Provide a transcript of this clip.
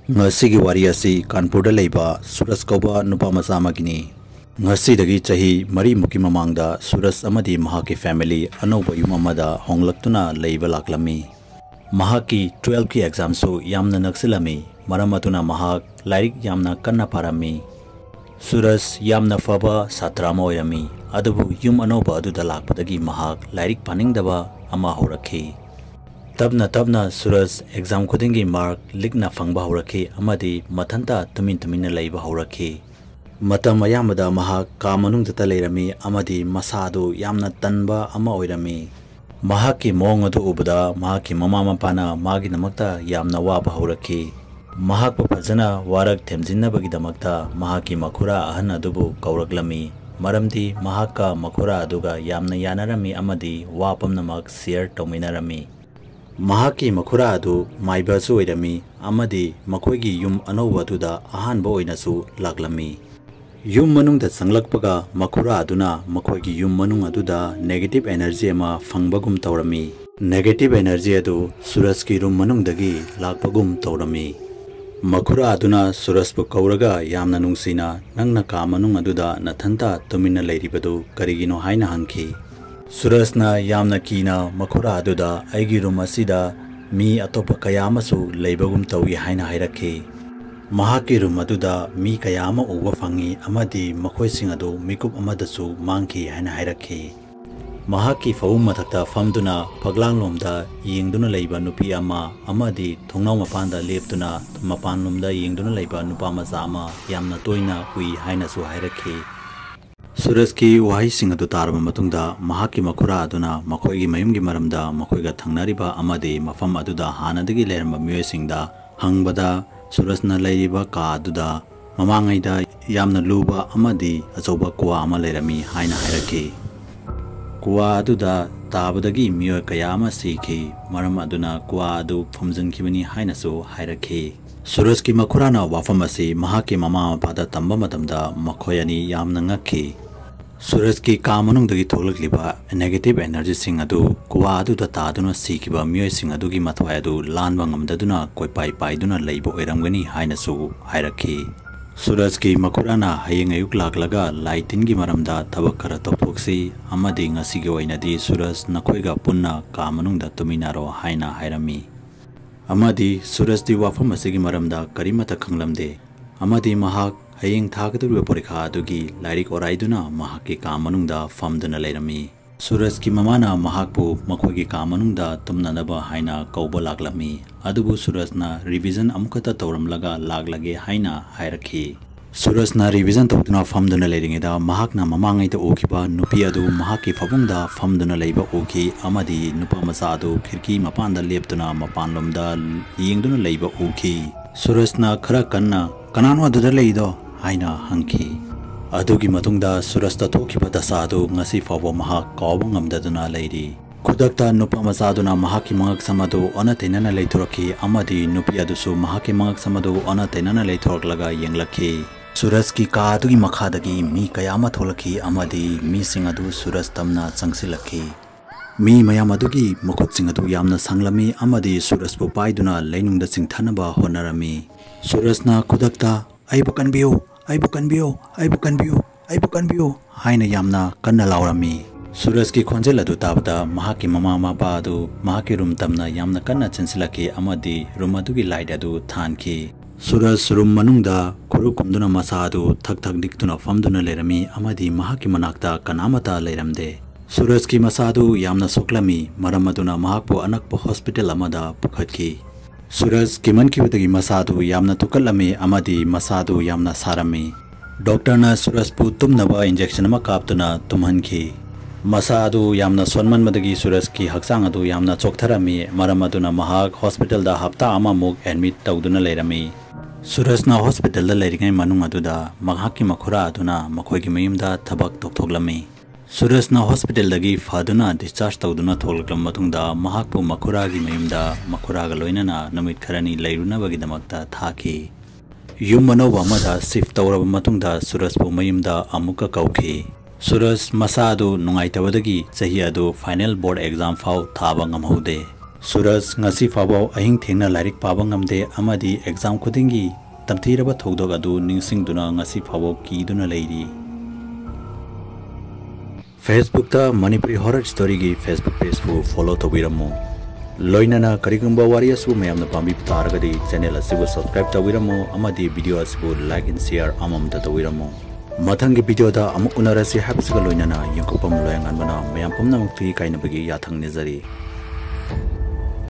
ngasi gi wari asi Kanpur da leiba Suraj Kauba nupa macha magini ngasi dagi chahi mari muki mamangda Suraj amadi mahaki family anoba yum amada honglaktuna leiba laklami mahaki 12 ki exam so yamna naksilami maramatuna mahak lairik yamna kanna parami Suraj yamna faba satrama oirami adubu yum anoba aduda lakpadagi mahak lairik paningdaba ama horakhi tabna Suraj exam khudingi mark likna fangba horakhi amadi mathanta tumin leiba horakhi matam ayamada mahak ka manungda leirami amadi masadu yamna tanba ama oirami mahaki mong adu ubada mahaki mama mapana magi namakta yamna waba horakhi mahak pajana warak themjinna bagidamakta mahaki makhura ahan adubu kauraklami maramdi mahaka makhura aduga yamna yanarami amadi wapamnamak share tominarami mahaki makhura adu maibasu oirami amadi makhoigi yum anoba aduda ahanba oinasu laklami yum manungda sanglakpaga makhura aduna makhoigi yum manung aduda negative energy ama fangbagum tawrami negative energy adu Suraj ki room manungdagi lakpagum tawrami makhura aduna Suraj pu kauraga yamna nungsina nangna ka manung aduda nathanta tumina leiribadu karigino haina hangki Suraj na yamna kina makhura aduda aigi room asida mi atopa kayamasu leibagum tawi haina hairakhi mahaki room aduda mi kayama uwa fangi amadi makhoi sing adu mikup amadasu mangki haina hairakhi mahaki fawum mathakta famduna paglanglomda yengduna leiba nupi ama amadi thongnaw mapanda leptuna mapanlomda yengduna leiba nupa macha ama yamna toina hui haina su hairakhi Suraj ki wahi sing adu tarba matungda mahaki makhura aduna makhoigi mayumgi maramda makhoiga thangnariba amadi mafam aduda hanadagi leramba myoy singda hangbada Suraj na leiriba ka aduda mamangaida yamna luba amadi achoba kwa ama lerami haina hairakhi kwa aduda tabadagi myoy kayama sikhi maram aduna kwa adu phumjankibani haina su hairakhi Suraj ki makhura na wafam asi mahaki mama pada tamba matamda makhoyani yamna ngakhi Suraj ki ka manungdagi thoglakliba negative energy sing adu kwa aduda taduna sikiba myoy sing adugi mathwai adu lanba ngamdaduna koipai paiduna leibo oiramgani haina su hairakhi Suraj ki makhura na hayeng ayuk laklaga laitin gi maramda thabak khara tophoksi amadi ngasi gi oinadi Suraj nakhoiga punna ka manungda tuminaro haina hairami amadi Suraj di wafam asigi maramda karimata khanglamde amadi mahak hayeng thagadu porikha adugi lairik oraiduna mahaki ka manungda famduna leirami Suraj ki mamana mahakpu makhoigi ka manungda tumnanaba haina kauba laklami adubu Suraj na revision amukata tawramlaga laglage haina hairakhi Suraj na revision tawduna famduna leiringeda mahakna mamangai ta okiba nupi adu mahaki fabungda famduna leiba oki amadi nupa macha adu khirki mapanda leptuna mapanlomda yengduna leiba oki Suraj na khara kanna kanano aduda leido haina hangki adugi matungda Suraj ta thokiba dasa adu ngasi fawa mahak kawba ngamdaduna leiri khudakta nupa macha aduna mahaki mangak samadu ona tenana leithoraki amadi nupi adusu mahaki mangak samadu ona tenana leithorlaga yenglakhi Suraj ki ka adugi makhadagi mi kayama tholaki amadi mi sing adu Suraj tamna changsilakhi mi mayam adugi makhut sing adu yamna sanglami amadi Suraj pu paiduna leinungda singthanaba honarami Suraj na khudakta aibu kanbiyo haina yamna kanna laurami Suraj ki khonjel adu tabda mahaki mama mapa adu mahaki room tamna yamna kanna chensilaki amadi room adugi light adu thanki Suraj room manungda khuru kumduna masa adu thak diktuna famduna lerami amadi mahaki manakta kanamata leiramde Suraj ki masa adu yamna soklami maram aduna mahakpu anakpa hospital amada pukhatki Suraj ki mankibadagi masa adu yamna tukalami amadi masa adu yamna sarami doctor na Suraj pu tumnaba injection ama kaptuna tumhanki masa adu yamna sonman madagi Suraj ki haksang adu yamna choktharami maram aduna mahak hospital da hafta ama muk admit tawduna leirami Suraj na hospital da leiringai manung aduda mahaki makhura aduna makhoigi mayumda thabak toktoklami Suraj na hospital dagi faduna discharge tawduna tholaklam matungda mahakpu makhura gi mayumda makhura ga loinana namit kharani leiruna bagidamakta thaki yum manoba amada shift tawraba matungda Suraj pu mayumda amuka kaukhi Suraj masa adu nungai tabadagi chahi adu final board exam fau thaba ngamhaude Suraj ngasi fabo ahing thengna lairik paba ngamde amadi exam khudingi tamthiraba thodog adu ningsingduna ngasi fabo kiduna leiri. Facebook ta Manipuri horror story gi Facebook page fu follow tawiramu. Loinana karigumba wari asu mayamna pambi taragadi channel asibu subscribe tawiramu amadi video asibu like and share amam ta tawiramu. Mathangi video da amuk unarasi habsiga loinana yangkupam loyangan bana mayam pumna mukti kainabagi yathang nizari.